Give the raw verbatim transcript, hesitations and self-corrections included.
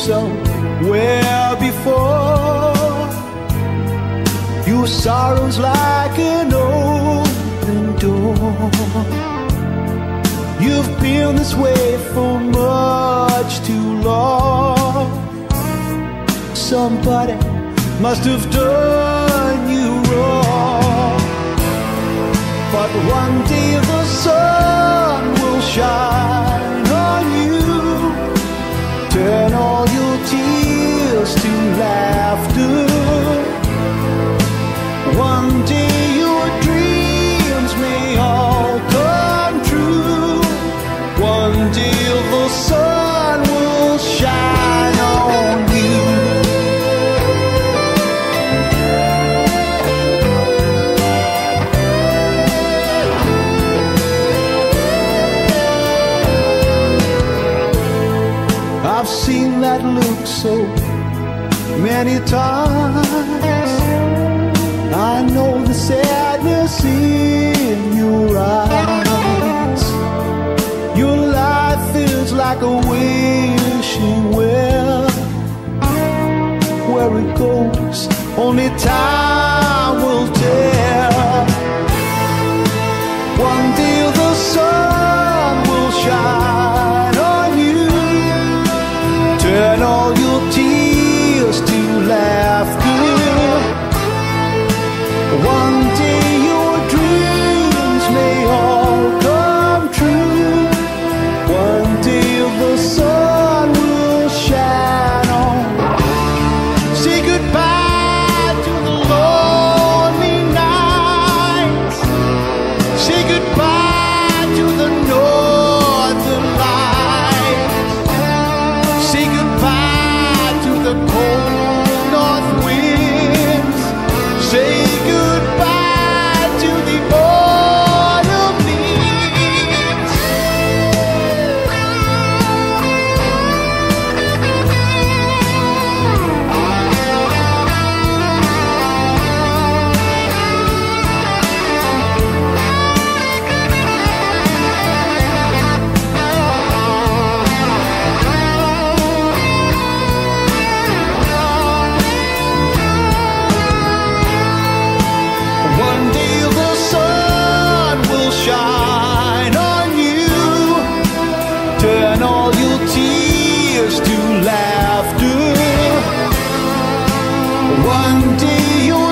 somewhere before. Your sorrow's like an open door. You've been this way for much too long. Somebody must have done you wrong. But one day the sun will shine on you, turn all your tears to laughter. One day your dreams may all come true. One day the sun will shine on you. I've seen that look so many times. I know the sadness in your eyes. Your life is like a wishing well. Where it goes, only time will tell. One day the sun will shine on you, turn all your tears to laughter. One day your dreams may all come true. One day the sun will shine on. Say goodbye to the lonely nights. Say goodbye to the northern lights. Say goodbye to the cold north winds. Say goodbye to the autumn leaves. One day the sun will shine on you, turn all your tears to laughter. One day your